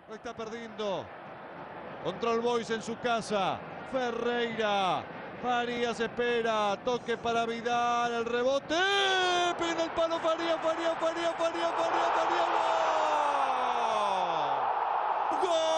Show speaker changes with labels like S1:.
S1: Lo está perdiendo. Control Boys en su casa. Ferreira. Farías espera. Toque para Vidal. El rebote. Pega el palo. Farías. ¡Gol! ¡Gol!